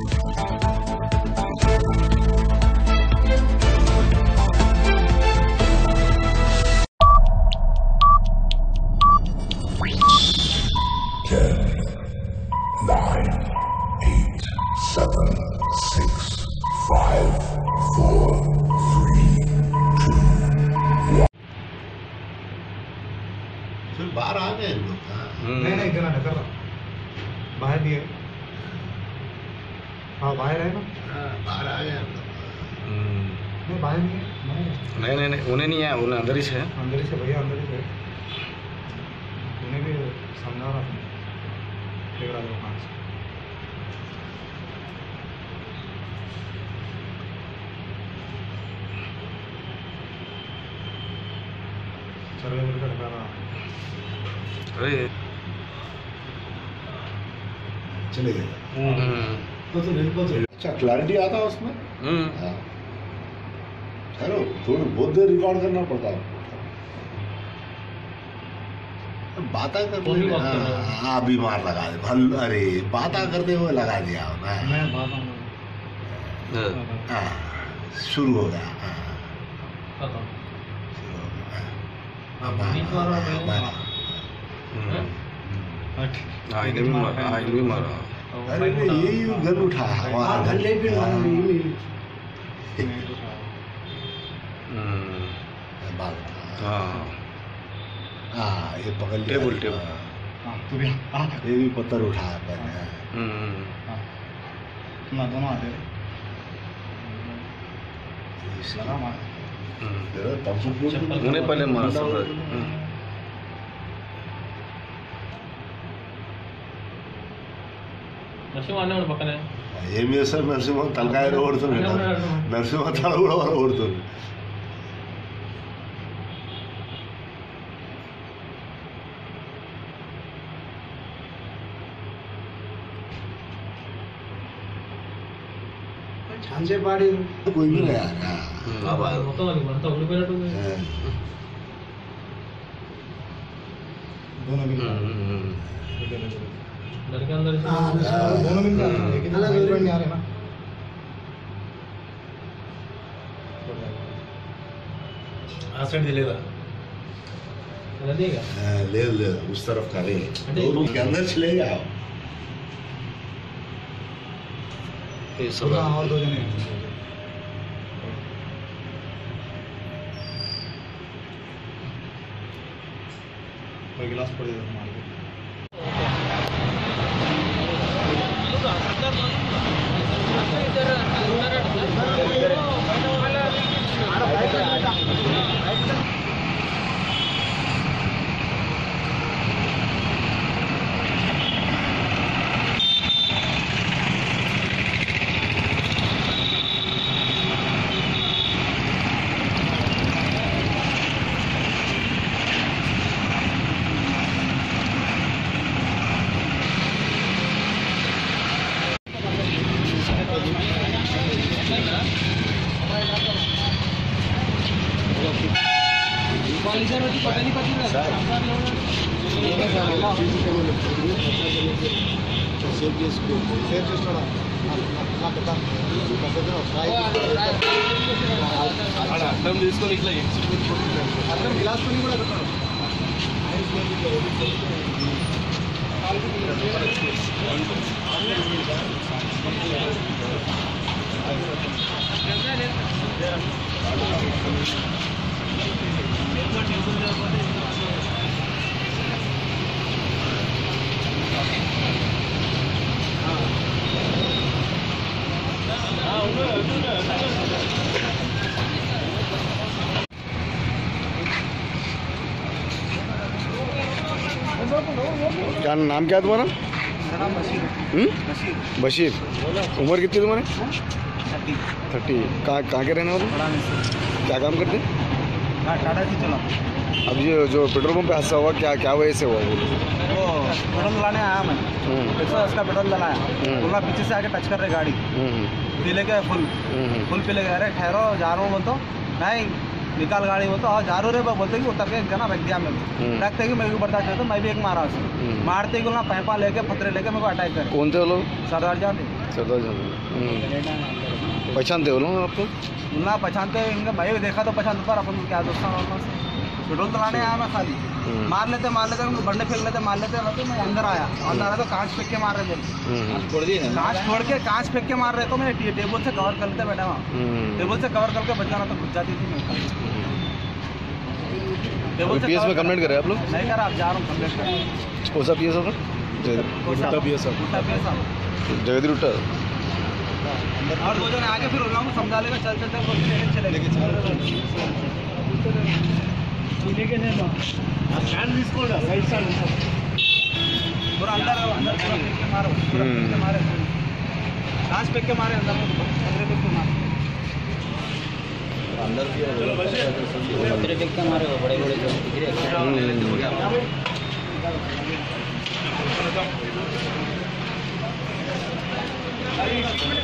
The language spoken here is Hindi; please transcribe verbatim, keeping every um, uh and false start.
बाहर आ गए लोग। नहीं नहीं इधर कर रहा बाहर भी है। हाँ बाहर है ना। बाहर आ गए नहीं बाहर नहीं है। नहीं नहीं नहीं उन्हें नहीं है, उन्हें अंदर ही है। अंदर ही से भैया अंदर ही से उन्हें भी समझा रहा था देख रहा था वहाँ से। चलो इधर कर रहा अरे चले गए। तो तो नहीं पता। अच्छा क्लैरिटी आता है उसमें। हाँ चलो थोड़ी बहुत देर रिकॉर्ड करना पड़ता है। बाता करते हुए हाँ बीमार लगा दे भल अरे बाता करते हुए लगा दिया होना। मैं बात हाँ शुरू हो गया। हाँ इन्हें भी मारा, हाँ इन्हें भी मारा। अरे यही गन उठा वहाँ गन ले भी हाँ हाँ ये पकड़ लिया टेबल टेबल ये भी पत्थर उठाया पहले। दोनों आते उन्हें पहले मारा सब। నరసింహ పక్కనే ఏం చేస్తారు నరసింహ తలకాయలు ఓడుతున్నాడు నరసింహ తల కూడా ఓడుతుంది. छानसे पाड़ी कोई भी नहीं आ रहा। మొత్తం అది అంతా ఉండిపోయినట్టుంది. दोनों भी लड़के अंदर से दोनों मिल रहे हैं लेकिन अलग अलग नहीं आ रहे ना। आ साइड दिलेगा देगा ले ले उस तरफ करेंगे दो रूम के अंदर चले जाओ। ये सब और दो जने कोई गिलास पड़ जाएगा हमारे को। అర్థం తీసుకొని ఇట్లా అర్థం గిలాస్ కొని కూడా పెట్టారు. क्या नाम क्या है तुम्हारा? मेरा नाम बशीर बशीर बशीर। उम्र कितनी तुम्हारी? Thirty thirty. कहाँ कहाँ के रहने वाले? क्या काम करते हैं? हाँ टाटा से चला। अब ये जो पेट्रोल पंप पे हादसा हुआ क्या क्या वजह से हुआ? बोलो। वो पेट्रोल डलाने आया मैं एक सौ दस का पेट्रोल डलाया बोला पीछे से आके टच कर रहे गाड़ी पी ले गए फुल फुल पी ले गए। अरे ठहरो जा रहा हूँ बोल तो नहीं निकाल गाड़ी बोलते और जा रो रे बोलते कि उतर के एक जना रख दिया मेरे को रखते कि मैं भी बर्दाश्त करता मैं भी एक मारा उसे मारते कि ना पैपा लेके पत्थरे लेके मेरे को अटैक करे। कौन थे वो लोग? सरदार जान चलो चलो पहचानते हो लोग आप लोग? ना पहचानते इनका भाई देखा तो पहचानते पर अपन क्या दोस्ता पेट्रोल चलाने आया मैं खाली मार लेते मार लेते बंडे फेंक लेते मार लेते तो मैं अंदर आया अंदर आया तो कांच फेंक के मार रहे थे छोड़ दिए कांच छोड़ के कांच फेंक के मार रहे तो मैं टेबल से कवर कर लेते बैठा वहाँ टेबल से कवर करके बच जाना तो घुस जाती थी मैं टेबल से पीएस में कंप्लेंट करे आप लोग? नहीं करा आप जा रहा हूँ कंप्लेंट कर कौन सा पीएस होगा? गुट्टा पीएस गुट्टा पीएस जगदी रुट्टा और दो जन आगे फिर उन लोगों को समझा लेगा चल चल चल चले लेके स्टैंड తీసుకోండి సైడ్ స్టాండ్ पूरा अंदर अंदर पूरा फेंक के मारो पूरा फेंक के मारे कांच फेंक के मारे अंदर अंदर फेंक के मारे अंदर भी अंदर फेंक के मारे बड़े बड़े जो गिरे ले लेते हो गया अरे